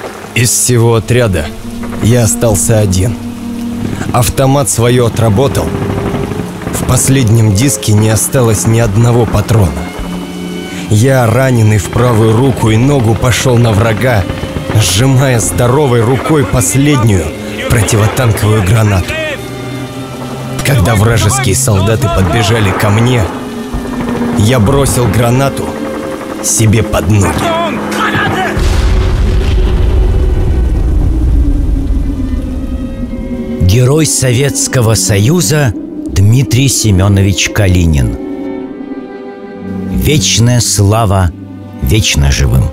Из всего отряда я остался один. Автомат свое отработал. В последнем диске не осталось ни одного патрона. Я, раненый в правую руку и ногу, пошел на врага, сжимая здоровой рукой последнюю противотанковую гранату. Когда вражеские солдаты подбежали ко мне, я бросил гранату себе под ноги. Герой Советского Союза Дмитрий Семенович Калинин. Вечная слава вечно живым.